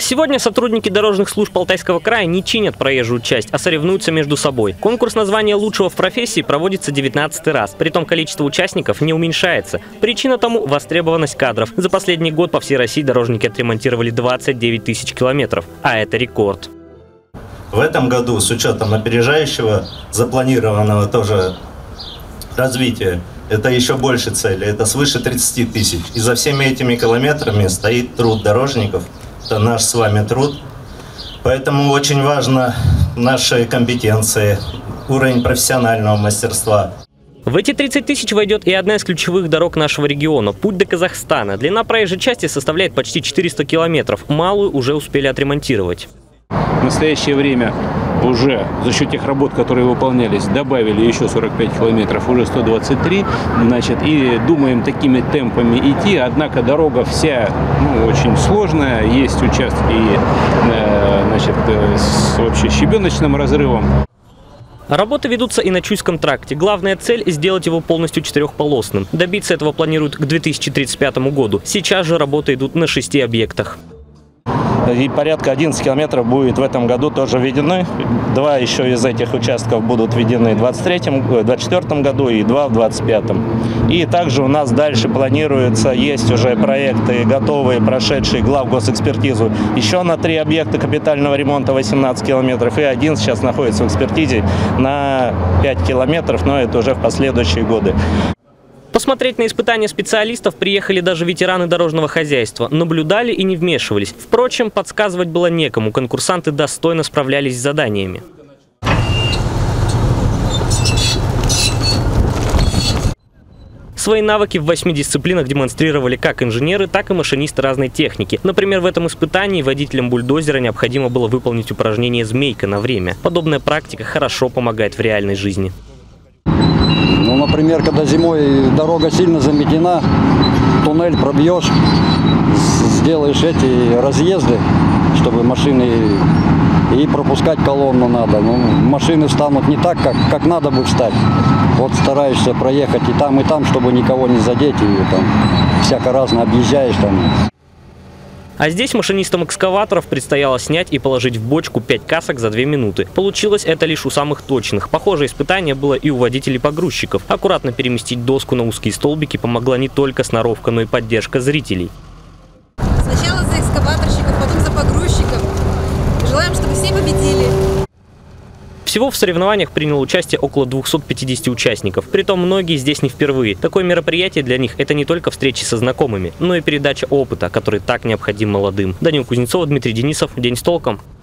Сегодня сотрудники дорожных служб Алтайского края не чинят проезжую часть, а соревнуются между собой. Конкурс на звание лучшего в профессии проводится 19-й раз. Притом количество участников не уменьшается. Причина тому – востребованность кадров. За последний год по всей России дорожники отремонтировали 29 тысяч километров. А это рекорд. В этом году, с учетом опережающего, запланированного тоже развития, это еще больше цели. Это свыше 30 тысяч. И за всеми этими километрами стоит труд дорожников. Это наш с вами труд. Поэтому очень важно наши компетенции, уровень профессионального мастерства. В эти 30 тысяч войдет и одна из ключевых дорог нашего региона – путь до Казахстана. Длина проезжей части составляет почти 400 километров. Малую уже успели отремонтировать. В настоящее время уже за счет тех работ, которые выполнялись, добавили еще 45 километров, уже 123. Значит, и думаем такими темпами идти. Однако дорога вся очень сложная. Есть участки с вообще щебеночным разрывом. Работы ведутся и на Чуйском тракте. Главная цель – сделать его полностью четырехполосным. Добиться этого планируют к 2035 году. Сейчас же работы идут на 6 объектах. И порядка 11 километров будет в этом году тоже введены. 2 еще из этих участков будут введены в 2024 году и 2 в 2025. И также у нас дальше планируется, есть уже проекты готовые, прошедшие главгосэкспертизу. Еще на 3 объекта капитального ремонта 18 километров. И один сейчас находится в экспертизе на 5 километров, но это уже в последующие годы. Посмотреть на испытания специалистов приехали даже ветераны дорожного хозяйства. Наблюдали и не вмешивались. Впрочем, подсказывать было некому. Конкурсанты достойно справлялись с заданиями. Свои навыки в 8 дисциплинах демонстрировали как инженеры, так и машинисты разной техники. Например, в этом испытании водителям бульдозера необходимо было выполнить упражнение «Змейка» на время. Подобная практика хорошо помогает в реальной жизни. Например, когда зимой дорога сильно заметена, туннель пробьешь, сделаешь эти разъезды, чтобы машины, и пропускать колонну надо. Машины встанут не так, как надо бы встать. Вот стараешься проехать и там, чтобы никого не задеть, и там всяко разно объезжаешь там. А здесь машинистам экскаваторов предстояло снять и положить в бочку 5 касок за 2 минуты. Получилось это лишь у самых точных. Похожее испытание было и у водителей-погрузчиков. Аккуратно переместить доску на узкие столбики помогла не только сноровка, но и поддержка зрителей. Сначала за экскаваторщиков, потом за погрузчиков. Желаем, чтобы все победили. Всего в соревнованиях приняло участие около 250 участников. Притом многие здесь не впервые. Такое мероприятие для них – это не только встречи со знакомыми, но и передача опыта, который так необходим молодым. Данил Кузнецов, Дмитрий Денисов. День с толком.